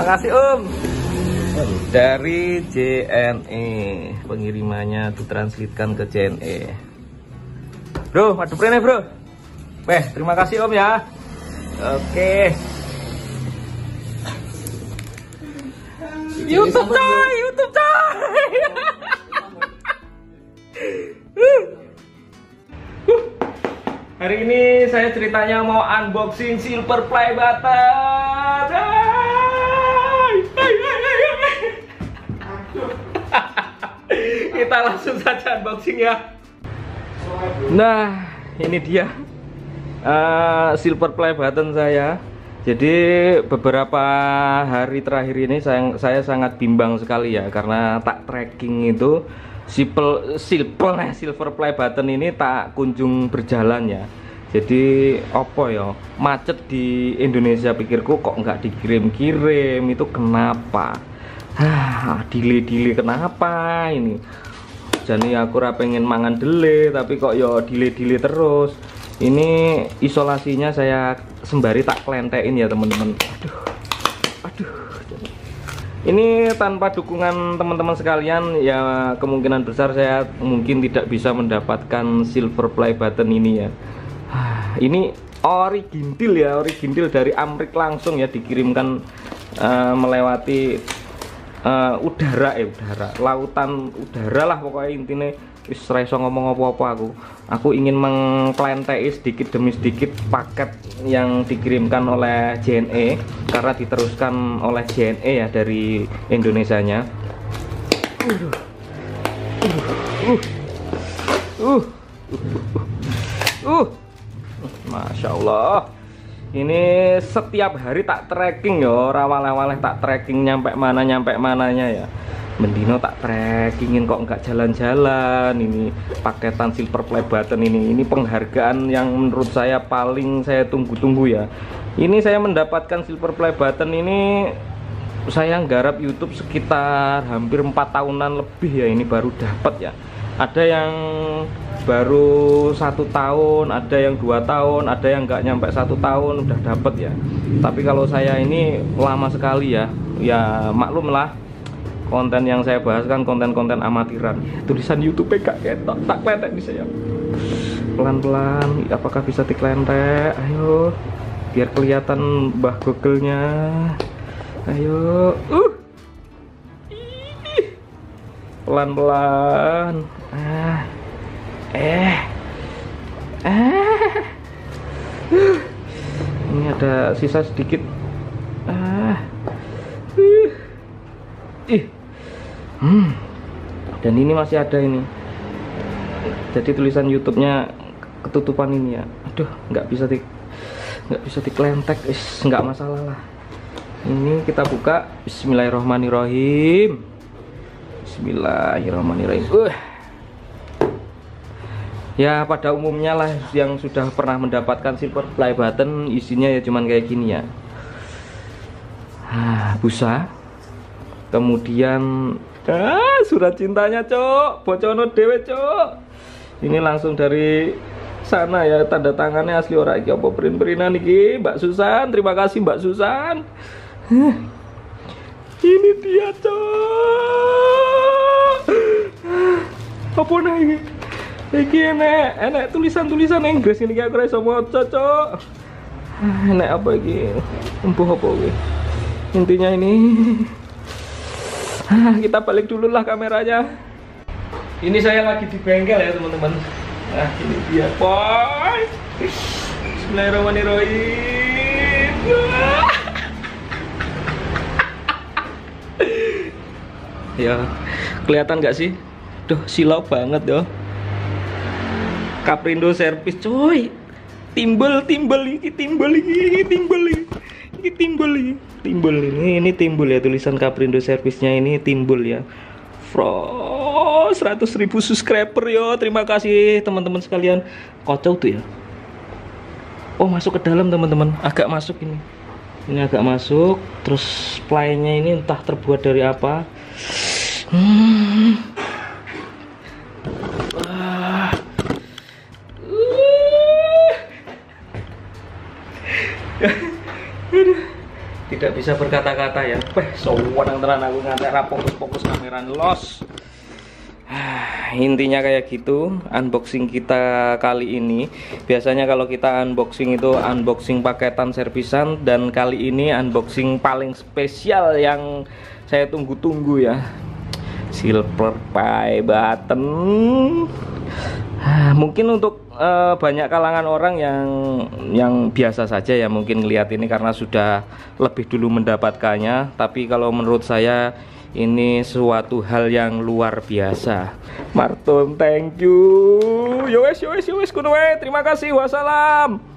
kasih Om. Dari JNE, pengirimannya ditranslitkan ke JNE. Bro, madu prene bro. Terima kasih Om ya. Oke. YouTube coy, YouTube coy. Hari ini saya ceritanya mau unboxing silver play button. Kita langsung saja unboxing ya. Nah, ini dia silver play button saya. Jadi beberapa hari terakhir ini saya sangat bimbang sekali ya, karena tak tracking itu silver play button ini tak kunjung berjalan ya. Jadi opo ya, macet di Indonesia, pikirku kok nggak dikirim-kirim, itu kenapa? Delay kenapa ini? Jadi aku pengen mangan delay, tapi kok ya delay terus. Ini isolasinya saya sembari tak kelentein ya teman-teman. Aduh. Ini tanpa dukungan teman-teman sekalian ya, kemungkinan besar saya mungkin tidak bisa mendapatkan silver play button ini ya. Ini original dari Amrik langsung ya, dikirimkan melewati udara, lautan udara lah pokoknya. intinya wis ora iso ngomong apa-apa aku ingin mengklentei sedikit demi sedikit paket yang dikirimkan oleh JNE, karena diteruskan oleh JNE ya dari Indonesianya. Masya Allah, ini setiap hari tak tracking ya, rawaleh tak tracking nyampe mananya ya. Mendino tak trackingin kok nggak jalan-jalan. Ini paketan silver play button ini penghargaan yang menurut saya paling saya tunggu-tunggu ya. Ini saya mendapatkan silver play button ini, saya nggarap YouTube sekitar hampir 4 tahunan lebih ya, ini baru dapat ya. Ada yang baru 1 tahun, ada yang 2 tahun, ada yang nggak nyampe 1 tahun udah dapat ya. Tapi kalau saya ini lama sekali ya. Ya maklum lah, konten yang saya bahas kan konten-konten amatiran. Tulisan YouTube gak ketok, tak kletek bisa ya. Pelan-pelan, apakah bisa diklentek? Ayo, biar kelihatan Mbah Google-nya. Ayo, pelan-pelan. Ini ada sisa sedikit. Dan ini masih ada ini. Jadi tulisan YouTube-nya ketutupan ini ya. Aduh, nggak bisa diklentek. Nggak masalah lah. Ini kita buka. Bismillahirrahmanirrahim. Bismillahirrahmanirrahim. Ya pada umumnya lah yang sudah pernah mendapatkan silver play button, isinya ya cuman kayak gini ya. Busa. Kemudian surat cintanya cok, bocono dewe cok. Ini langsung dari sana ya, tanda tangannya asli orang iki apa print-printan iki Mbak Susan. Terima kasih Mbak Susan. Ini dia cok. Apa nih ini? Iki enek tulisan-tulisan Inggris ini kayak ora iso maca cok. Enek apa iki? Empuh apa iki? Intinya ini kita balik dulu lah kameranya. Ini saya lagi di bengkel ya teman-teman. Nah ini dia boy. Bismillahirrahmanirrahim. Ya kelihatan nggak sih? Duh silau banget ya. Kaprindo Service coy. Timbel ini timbul ya, tulisan Kaprindo Service-nya ini timbul ya. 100.000 subscriber yo. Terima kasih teman-teman sekalian. Kocok tuh ya. Oh masuk ke dalam teman-teman, agak masuk ini. Ini agak masuk. Terus playnya ini entah terbuat dari apa. tidak bisa berkata-kata ya. Sowan tenan aku ngantek ra fokus-fokus kamera los. Intinya kayak gitu unboxing kita kali ini. Biasanya kalau kita unboxing itu unboxing paketan servisan, dan kali ini unboxing paling spesial yang saya tunggu-tunggu ya, silver pie button. Mungkin untuk banyak kalangan orang yang biasa saja ya mungkin ngelihat ini karena sudah lebih dulu mendapatkannya, tapi kalau menurut saya ini suatu hal yang luar biasa. Marton, thank you. Yo wes kudu wae. Terima kasih. Wassalam.